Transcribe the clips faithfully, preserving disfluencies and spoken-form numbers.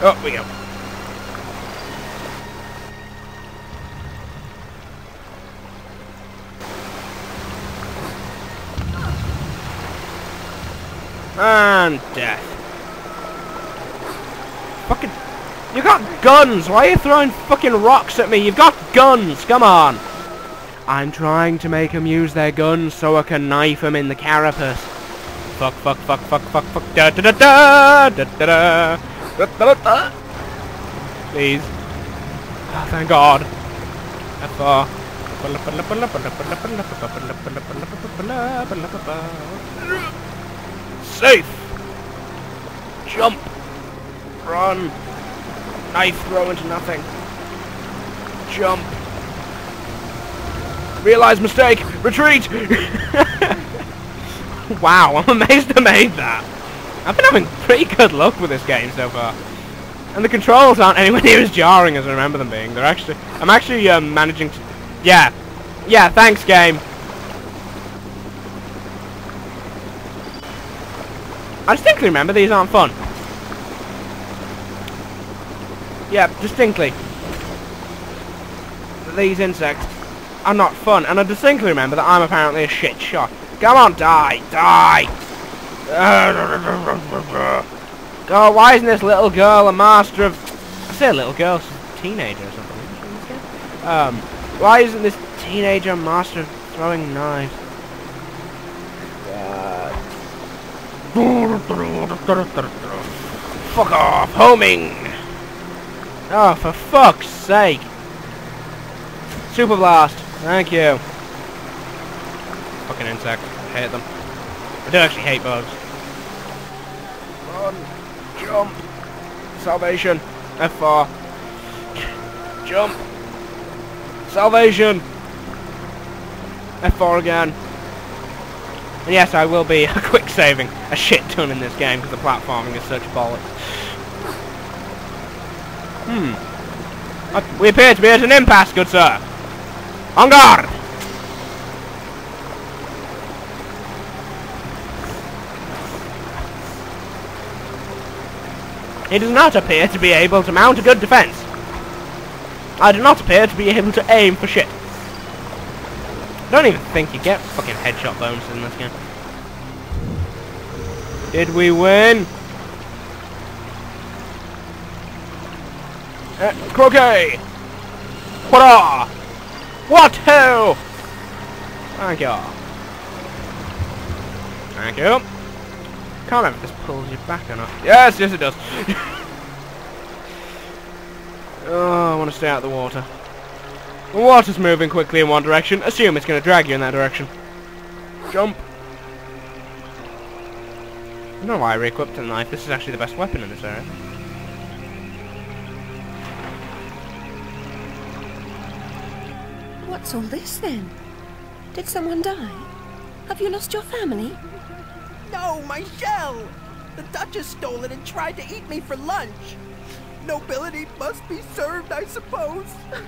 Oh, we go. And death. Fucking... You got guns! Why are you throwing fucking rocks at me? You've got guns! Come on! I'm trying to make them use their guns so I can knife them in the carapace. Fuck, fuck, fuck, fuck, fuck, fuck, da da da da da da da da da da. Please. Oh, thank God. F R. Safe! Jump! Run! Knife throw into nothing. Jump! Realize mistake! Retreat! Wow, I'm amazed I made that. I've been having pretty good luck with this game so far. And the controls aren't anywhere near as jarring as I remember them being. They're actually... I'm actually um, managing to... Yeah. Yeah, thanks, game. I distinctly remember these aren't fun. Yeah, distinctly. These insects are not fun. And I distinctly remember that I'm apparently a shit shot. Come on, die! Die! God, why isn't this little girl a master of... I say a little girl, she's a teenager or something. Um, why isn't this teenager a master of throwing knives? Fuck off! Homing! Oh, for fuck's sake! Super Blast! Thank you. Fucking insects. I hate them. I do actually hate bugs. Run! Jump! Salvation! F four. Jump! Salvation! F four again. And yes, I will be quick saving a shit ton in this game because the platforming is such bollocks. Hmm. Uh, we appear to be at an impasse, good sir. En garde! He does not appear to be able to mount a good defense. I do not appear to be able to aim for shit. I don't even think you get fucking headshot bonuses in this game. Did we win? Uh, croquet! Hurrah! What ho! Thank you. Thank you. Can't remember if this pulls you back or not. Yes, yes it does. Oh, I want to stay out of the water. The water's moving quickly in one direction. Assume it's going to drag you in that direction. Jump. I don't know why I re-equipped the knife. This is actually the best weapon in this area. What's all this then? Did someone die? Have you lost your family? No, my shell! The Duchess stole it and tried to eat me for lunch. Nobility must be served, I suppose.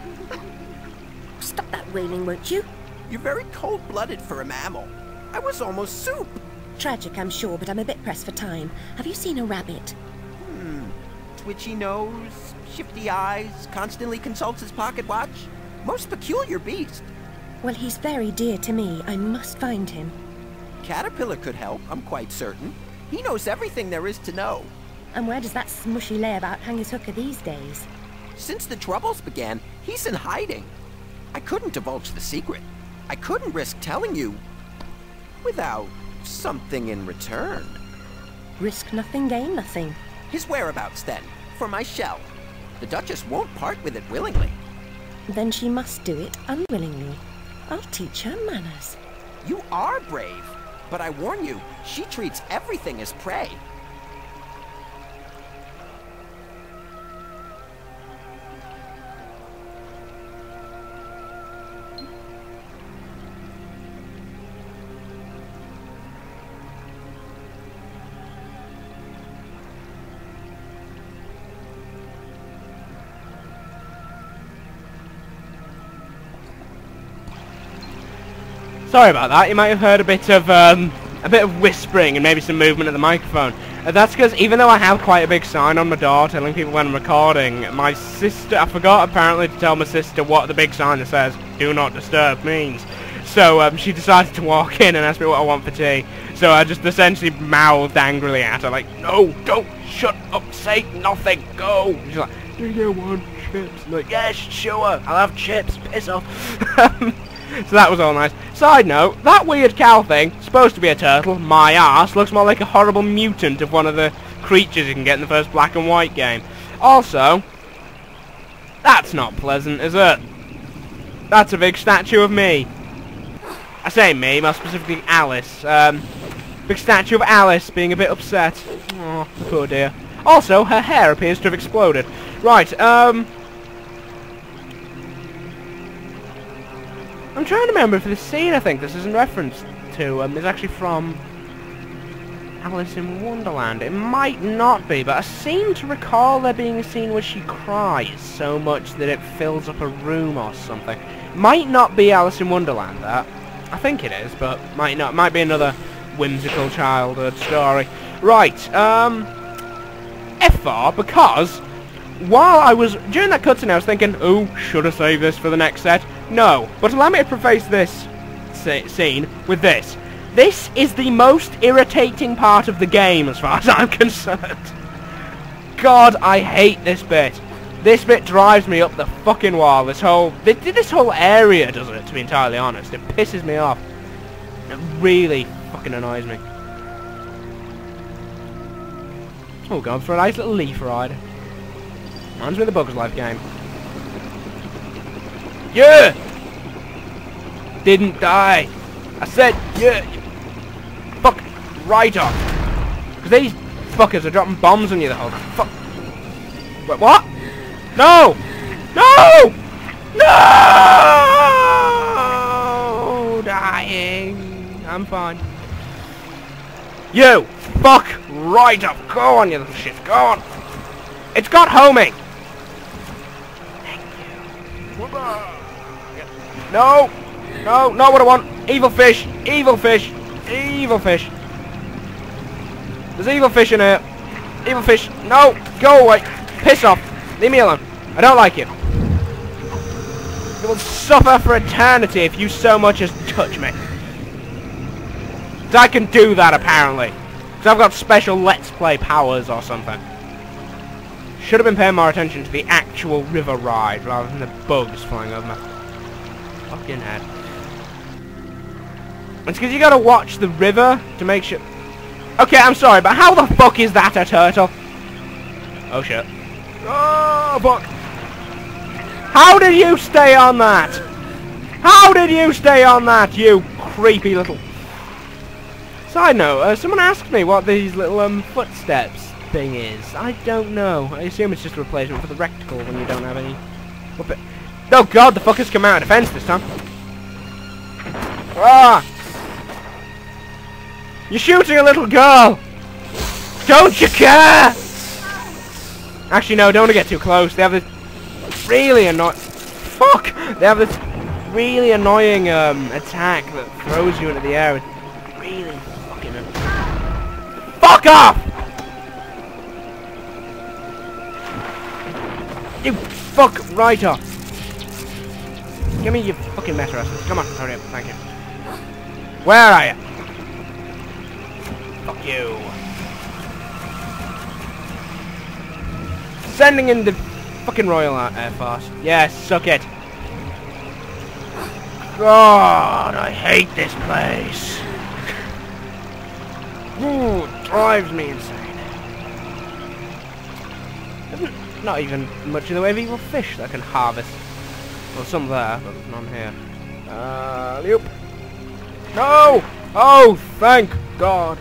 Stop that wailing, won't you? You're very cold-blooded for a mammal. I was almost soup. Tragic, I'm sure, but I'm a bit pressed for time. Have you seen a rabbit? Hmm. Twitchy nose, shifty eyes, constantly consults his pocket watch. Most peculiar beast. Well, he's very dear to me. I must find him. Caterpillar could help, I'm quite certain. He knows everything there is to know. And where does that smushy layabout hang his hooker these days? Since the troubles began, he's in hiding. I couldn't divulge the secret. I couldn't risk telling you without something in return. Risk nothing, gain nothing. His whereabouts, then, for my shell. The Duchess won't part with it willingly. Then she must do it unwillingly. I'll teach her manners. You are brave, but I warn you, she treats everything as prey. Sorry about that. You might have heard a bit of um, a bit of whispering and maybe some movement of the microphone. Uh, that's because even though I have quite a big sign on my door telling people when I'm recording, my sister, I forgot apparently to tell my sister what the big sign that says, do not disturb means. So um, she decided to walk in and ask me what I want for tea. So I just essentially mouthed angrily at her, like, no, don't, shut up, say nothing, go. She's like, do you want chips? I'm like, yes, sure, I'll have chips, piss off. So that was all nice. Side note, that weird cow thing, supposed to be a turtle, my ass, looks more like a horrible mutant of one of the creatures you can get in the first black and white game. Also, that's not pleasant, is it? That's a big statue of me. I say me, more specifically Alice. Um, big statue of Alice being a bit upset. Oh, poor dear. Also, her hair appears to have exploded. Right, um... I'm trying to remember if this scene I think this is in reference to um, is actually from Alice in Wonderland. It might not be, but I seem to recall there being a scene where she cries so much that it fills up a room or something. Might not be Alice in Wonderland, that. I think it is, but might not. Might be another whimsical childhood story. Right, um... F four, because while I was, during that cutscene I was thinking, oh, should I save this for the next set? No, but allow me to preface this scene with this. This is the most irritating part of the game as far as I'm concerned. God, I hate this bit. This bit drives me up the fucking wall. This whole, this, this whole area does it, to be entirely honest. It pisses me off. It really fucking annoys me. Oh, going for a nice little leaf ride. Reminds me of the Bugs Life game. Yeah! Didn't die. I said, yeah. Fuck right off. Because these fuckers are dropping bombs on you the whole time. Fuck. Wait, what? No! No! No! Dying. I'm fine. You! Fuck right off. Go on, you little shit. Go on. It's got homing. Thank you. No! No, not what I want. Evil fish. Evil fish. Evil fish. There's evil fish in here. Evil fish. No! Go away. Piss off. Leave me alone. I don't like you. You will suffer for eternity if you so much as touch me. Because I can do that, apparently. Because I've got special Let's Play powers or something. Should have been paying more attention to the actual river ride rather than the bugs flying over my fucking head. It's because you gotta watch the river to make sure... Okay, I'm sorry, but how the fuck is that a turtle? Oh shit. Oh fuck. How did you stay on that? How did you stay on that, you creepy little... Side note, uh, someone asked me what these little um footsteps thing is. I don't know. I assume it's just a replacement for the rectangle when you don't have any... Oh god, the fuckers come out of defense this time. Ah! You're shooting a little girl! Don't you care? Actually, no, don't want to get too close. They have this really annoying... Fuck! They have this really annoying um, attack that throws you into the air. It's really fucking... Fuck off! You fuck right off. Give me your fucking metal essence. Come on, hurry up. Thank you. Where are you? Fuck you. Sending in the fucking Royal Air Force. Yes, suck it. God, I hate this place. Ooh, it drives me insane. There's not even much in the way of evil fish that I can harvest. Well, some there, but none here. Uh, loop. No! Oh, thank God.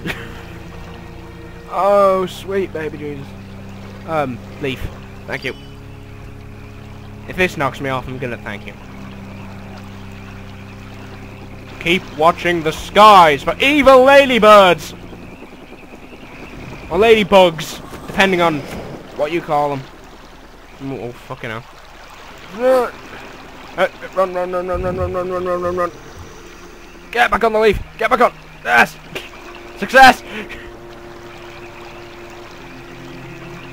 Oh, sweet baby Jesus. Um, leaf. Thank you. If this knocks me off, I'm gonna thank you. Keep watching the skies for evil ladybirds! Or ladybugs, depending on what you call them. Oh, fucking hell. Run, run, run, run, run, run, run, run, run, run, run, run. Get back on the leaf! Get back on! Yes! Success!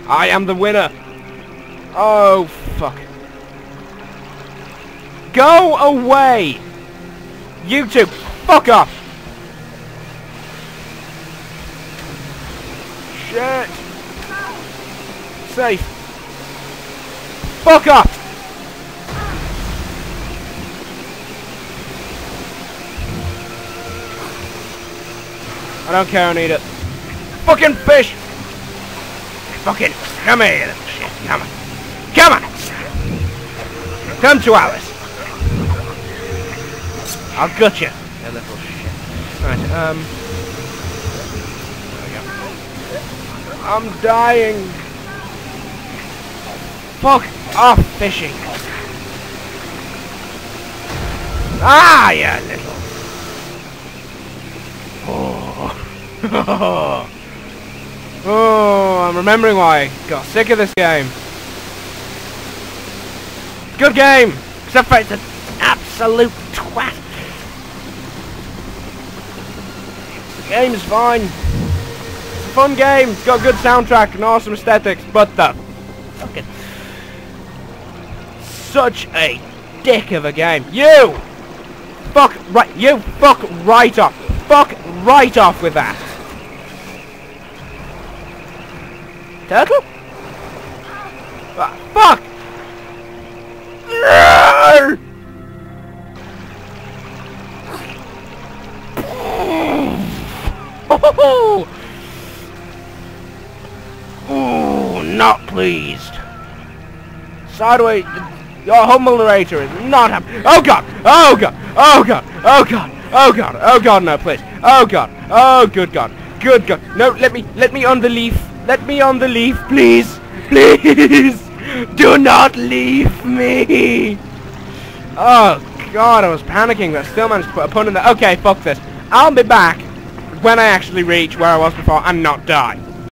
I am the winner. Oh, fuck. Go away! You two, fuck off! Shit! Safe. Fuck off! I don't care, I need it. Fucking fish! Fucking, come here, little shit, come on. Come on! Come to Alice. I'll gut you, you little shit. Right, um... there we go. I'm dying. Fuck off fishing. Ah, you little... Oh. Oh, I'm remembering why I got sick of this game. Good game, except for it's an absolute twat. The game's fine. It's a fun game. It's got a good soundtrack and awesome aesthetics, but the fucking such a dick of a game. You fuck right. You fuck right off. Fuck right off with that. Turtle? Ah, fuck! Oh, not pleased. Sideways, your humble narrator is not happy. Oh god! Oh god! Oh god! Oh god! Oh god! Oh god! No, please! Oh god! Oh good god! Good god! No, let me, let me on the leaf. Let me on the leaf, please! Please! Do not leave me! Oh god, I was panicking, but I still managed to put a pun in there. Okay, fuck this. I'll be back when I actually reach where I was before and not die.